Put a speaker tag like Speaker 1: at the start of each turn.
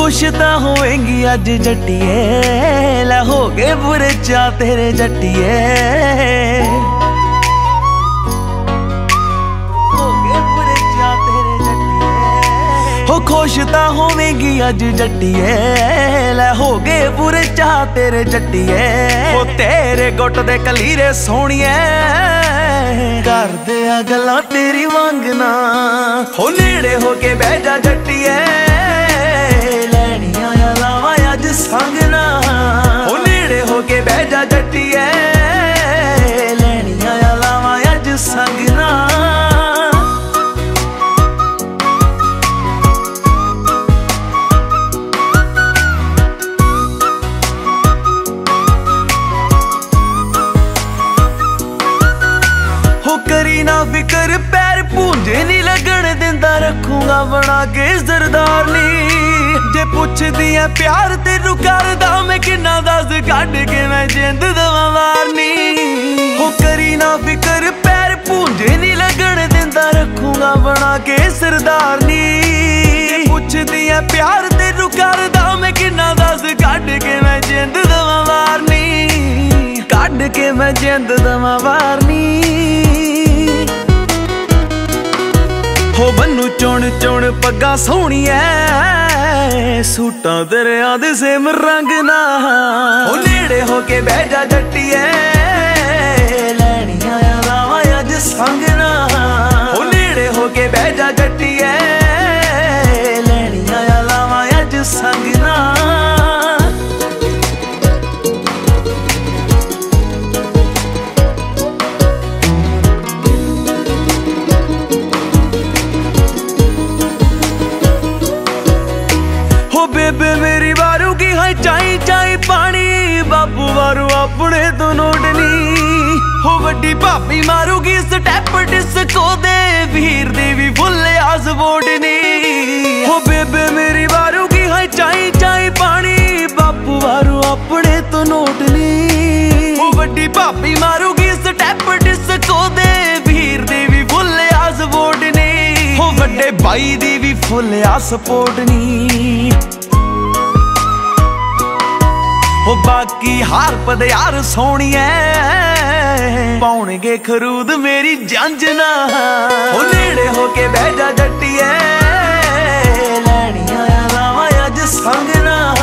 Speaker 1: खुश तां होवेंगी अज जट्टिए, लै हो गए बुरे चा तेरे जट्टिए। हो गए बुरे चा तेरे जट्टिए, हो खुश तां होवेंगी अज जट्टिए, लै हो गए बुरे चा तेरे जट्टिए। हो तेरे गुट दे कलीरे सोहणिए, करदे आ गल्लां तेरी वांगना। हो नेड़े हो के बह जा जट्टिए, लैनियां आ लावां अज संगना। हो नेड़े हो के बह जा जट्टिए, लैनियां आ लावां अज संगना। हो करी ना फिकर पैर पूंजे नहीं लगन दिंदा, रखूंगा बना के सरदारनी। जे पुछदी है प्यार तेनू करदा मैं किन्ना दस, कढ के मैं जिंद दवां वारनी। हो करी ना फिकर पैर पूंजे नहीं लगन दिंदा, रखूंगा बना के सरदारनी। जे पुछदी है प्यार तेनू करदा मैं किन्ना दस, कढ के मैं जिंद दवां वारनी। कढ के मैं जिंद दवां वारनी। हो बन्नू चुन चुन पग्गा सोहणिए, सूटां दरिया दे सेम रंग ना। हो नेड़े हो के बह जा जट्टिए, लैनियां आ लावां अज संगना। हो नेड़े हो के बह जा जट्टिए, लैनियां आ लावां अज संगना। हो बेबे मेरी वारू की है चाई चाई पानी, बाबू वारू अपने तो नोटनी। हो वड्डी भाभी मारूगी स्टैप डिस्को दे, वीर देवी फुल्ले आस बोडनी। हो बेबे मेरी वारू की है चाई चाई पानी, बाबू वारू अपने तो नोटनी। हो वड्डी भाभी मारूगी स्टैप डिस्को दे, वीर देवी फुल्ले आस बोडनी। हो वड्डे भाई दी भी फुल्ले आस पोटनी। हो बाकी हार पद यार सोहणिए, पाउणगे खरूद मेरी जंजना। हो नेड़े हो के बह जा जट्टिए, लैनियां आ लावां अज संगना।